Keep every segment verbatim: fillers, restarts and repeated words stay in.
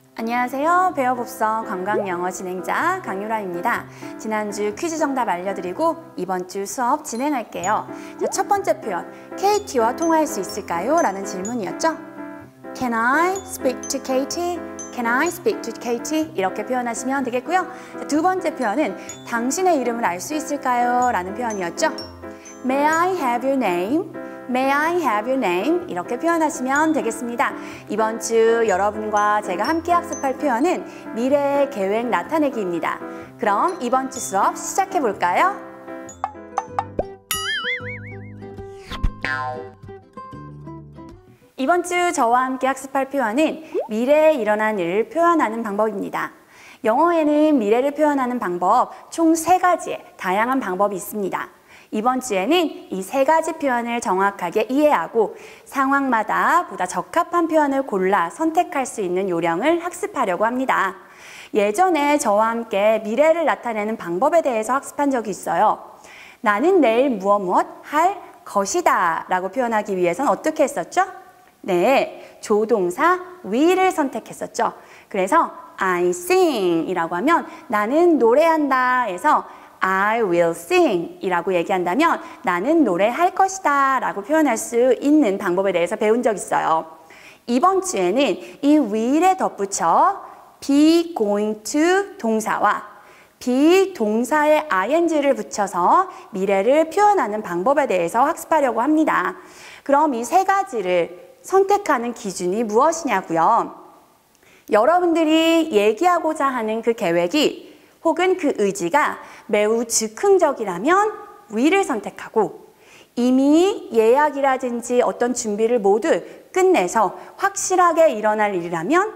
안녕하세요. 배워봅서 관광영어 진행자 강유라입니다. 지난주 퀴즈 정답 알려드리고 이번 주 수업 진행할게요. 자, 첫 번째 표현, 케이티와 통화할 수 있을까요? 라는 질문이었죠. Can I speak to Katie? Can I speak to Katie? 이렇게 표현하시면 되겠고요. 자, 두 번째 표현은 당신의 이름을 알 수 있을까요? 라는 표현이었죠. May I have your name? May I have your name? 이렇게 표현하시면 되겠습니다. 이번 주 여러분과 제가 함께 학습할 표현은 미래의 계획 나타내기입니다. 그럼 이번 주 수업 시작해 볼까요? 이번 주 저와 함께 학습할 표현은 미래에 일어난 일을 표현하는 방법입니다. 영어에는 미래를 표현하는 방법 총 세 가지의 다양한 방법이 있습니다. 이번 주에는 이 세 가지 표현을 정확하게 이해하고 상황마다 보다 적합한 표현을 골라 선택할 수 있는 요령을 학습하려고 합니다. 예전에 저와 함께 미래를 나타내는 방법에 대해서 학습한 적이 있어요. 나는 내일 무엇 무엇 할 것이다 라고 표현하기 위해서는 어떻게 했었죠? 네, 조동사 will을 선택했었죠. 그래서 I sing 이라고 하면 나는 노래한다 해서 I will sing 이라고 얘기한다면 나는 노래할 것이다 라고 표현할 수 있는 방법에 대해서 배운 적 있어요. 이번 주에는 이 will에 덧붙여 be going to 동사와 be 동사에 ing를 붙여서 미래를 표현하는 방법에 대해서 학습하려고 합니다. 그럼 이 세 가지를 선택하는 기준이 무엇이냐고요? 여러분들이 얘기하고자 하는 그 계획이 혹은 그 의지가 매우 즉흥적이라면 will을 선택하고 이미 예약이라든지 어떤 준비를 모두 끝내서 확실하게 일어날 일이라면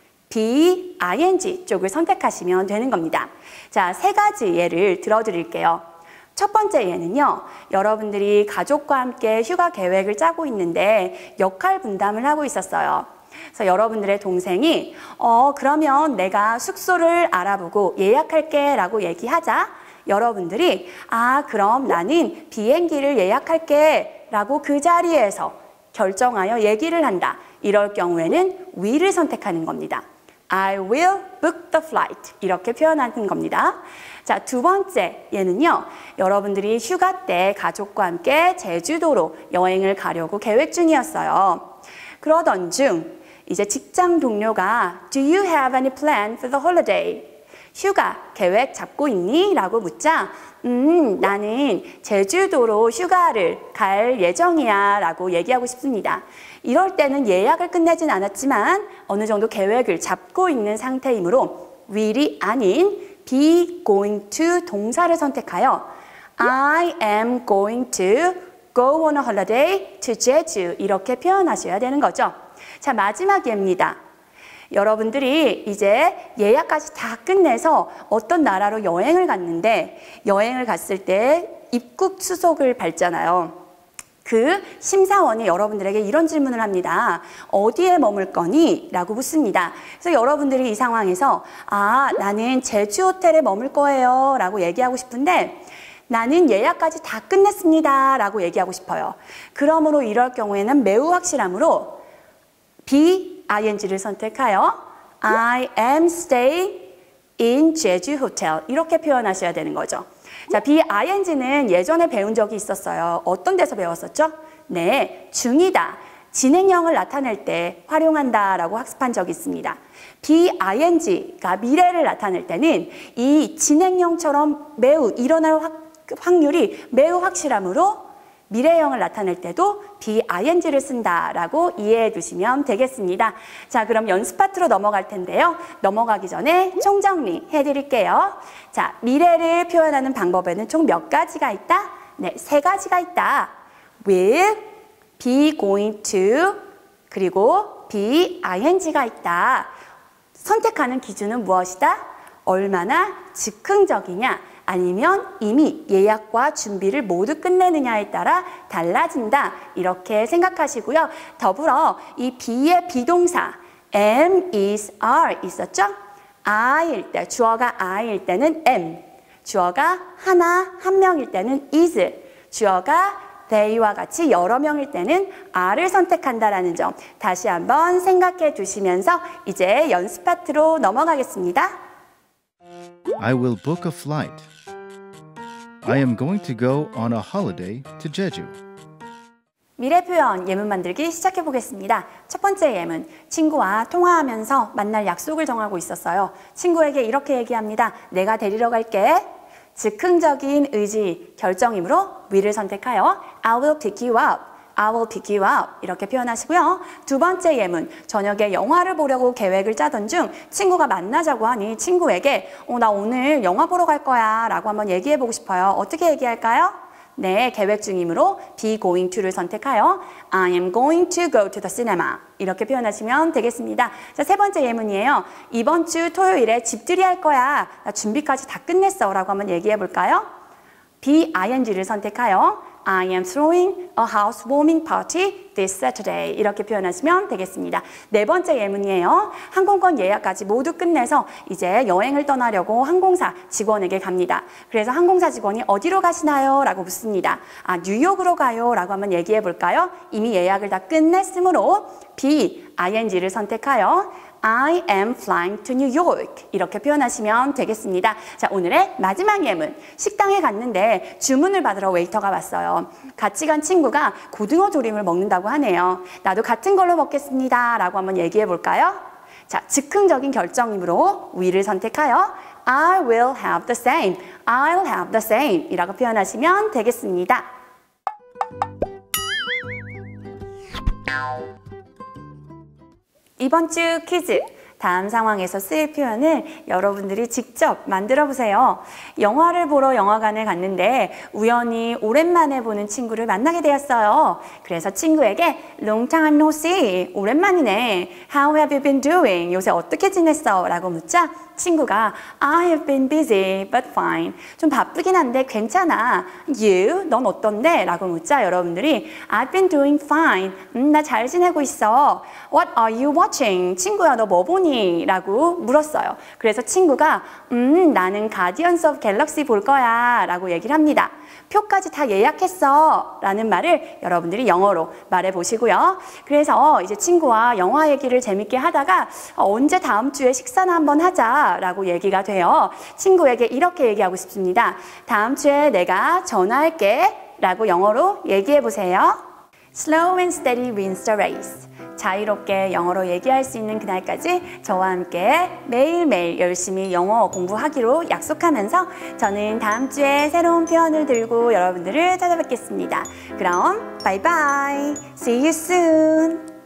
be ing 쪽을 선택하시면 되는 겁니다. 자, 세 가지 예를 들어드릴게요. 첫 번째 예는요, 여러분들이 가족과 함께 휴가 계획을 짜고 있는데 역할 분담을 하고 있었어요. 그래서 여러분들의 동생이 어 그러면 내가 숙소를 알아보고 예약할게 라고 얘기하자 여러분들이 아 그럼 나는 비행기를 예약할게 라고 그 자리에서 결정하여 얘기를 한다. 이럴 경우에는 will을 선택하는 겁니다. I will book the flight 이렇게 표현하는 겁니다. 자, 두 번째 예는요, 여러분들이 휴가 때 가족과 함께 제주도로 여행을 가려고 계획 중이었어요. 그러던 중 이제 직장 동료가 Do you have any plan for the holiday? 휴가 계획 잡고 있니? 라고 묻자 음 나는 제주도로 휴가를 갈 예정이야 라고 얘기하고 싶습니다. 이럴 때는 예약을 끝내진 않았지만 어느 정도 계획을 잡고 있는 상태이므로 will이 아닌 be going to 동사를 선택하여 I am going to go on a holiday to Jeju 이렇게 표현하셔야 되는 거죠. 자, 마지막 예입니다. 여러분들이 이제 예약까지 다 끝내서 어떤 나라로 여행을 갔는데 여행을 갔을 때 입국 수속을 밟잖아요. 그 심사원이 여러분들에게 이런 질문을 합니다. 어디에 머물 거니? 라고 묻습니다. 그래서 여러분들이 이 상황에서 아, 나는 제주 호텔에 머물 거예요 라고 얘기하고 싶은데 나는 예약까지 다 끝냈습니다 라고 얘기하고 싶어요. 그러므로 이럴 경우에는 매우 확실함으로 be ing를 선택하여 I am staying in 제주 호텔 이렇게 표현하셔야 되는 거죠. 자, be ing는 예전에 배운 적이 있었어요. 어떤 데서 배웠었죠? 네, 중이다, 진행형을 나타낼 때 활용한다 라고 학습한 적이 있습니다. be ing가 미래를 나타낼 때는 이 진행형처럼 매우 일어날 확, 확률이 매우 확실함으로 미래형을 나타낼 때도 be ing를 쓴다라고 이해해 두시면 되겠습니다. 자, 그럼 연습 파트로 넘어갈 텐데요. 넘어가기 전에 총정리 해드릴게요. 자, 미래를 표현하는 방법에는 총 몇 가지가 있다? 네, 세 가지가 있다. will, be going to, 그리고 be ing가 있다. 선택하는 기준은 무엇이다? 얼마나 즉흥적이냐? 아니면 이미 예약과 준비를 모두 끝내느냐에 따라 달라진다. 이렇게 생각하시고요. 더불어 이 be의 비동사 am, is, are 있었죠? I일 때, 주어가 I일 때는 am, 주어가 하나, 한 명일 때는 is, 주어가 they와 같이 여러 명일 때는 are를 선택한다라는 점 다시 한번 생각해 두시면서 이제 연습 파트로 넘어가겠습니다. I will book a flight. I am going to go on a holiday to Jeju. 미래 표현 예문 만들기 시작해 보겠습니다. 첫 번째 예문, 친구와 통화하면서 만날 약속을 정하고 있었어요. 친구에게 이렇게 얘기합니다. 내가 데리러 갈게. 즉흥적인 의지, 결정이므로 will을 선택하여 I will pick you up. I will pick you up 이렇게 표현하시고요. 두 번째 예문, 저녁에 영화를 보려고 계획을 짜던 중 친구가 만나자고 하니 친구에게 어, 나 오늘 영화 보러 갈 거야 라고 한번 얘기해 보고 싶어요. 어떻게 얘기할까요? 네, 계획 중이므로 be going to를 선택하여 I am going to go to the cinema 이렇게 표현하시면 되겠습니다. 자, 세 번째 예문이에요. 이번 주 토요일에 집들이 할 거야. 나 준비까지 다 끝냈어 라고 한번 얘기해 볼까요? be ing를 선택하여 I am throwing a housewarming party this Saturday 이렇게 표현하시면 되겠습니다. 네 번째 예문이에요. 항공권 예약까지 모두 끝내서 이제 여행을 떠나려고 항공사 직원에게 갑니다. 그래서 항공사 직원이 어디로 가시나요? 라고 묻습니다. 아, 뉴욕으로 가요 라고 한번 얘기해 볼까요? 이미 예약을 다 끝냈으므로 be ing를 선택하여 I am flying to New York 이렇게 표현하시면 되겠습니다. 자, 오늘의 마지막 예문. 식당에 갔는데 주문을 받으러 웨이터가 왔어요. 같이 간 친구가 고등어 조림을 먹는다고 하네요. 나도 같은 걸로 먹겠습니다 라고 한번 얘기해 볼까요? 자, 즉흥적인 결정이므로 will을 선택하여 I will have the same, I'll have the same 이라고 표현하시면 되겠습니다. 이번 주 퀴즈, 다음 상황에서 쓰일 표현을 여러분들이 직접 만들어 보세요. 영화를 보러 영화관에 갔는데 우연히 오랜만에 보는 친구를 만나게 되었어요. 그래서 친구에게 Long time no see, 오랜만이네. How have you been doing? 요새 어떻게 지냈어? 라고 묻자 친구가 I have been busy but fine. 좀 바쁘긴 한데 괜찮아. You? 넌 어떤데? 라고 묻자 여러분들이 I've been doing fine. 음, 나 잘 지내고 있어. What are you watching? 친구야 너 뭐 보니? 라고 물었어요. 그래서 친구가 음 나는 Guardians of Galaxy 볼 거야 라고 얘기를 합니다. 표까지 다 예약했어 라는 말을 여러분들이 영어로 말해 보시고요. 그래서 이제 친구와 영화 얘기를 재밌게 하다가 언제 다음 주에 식사나 한번 하자 라고 얘기가 돼요. 친구에게 이렇게 얘기하고 싶습니다. 다음 주에 내가 전화할게 라고 영어로 얘기해 보세요. Slow and steady wins the race. 자유롭게 영어로 얘기할 수 있는 그날까지 저와 함께 매일매일 열심히 영어 공부하기로 약속하면서 저는 다음 주에 새로운 표현을 들고 여러분들을 찾아뵙겠습니다. 그럼 바이바이. See you soon.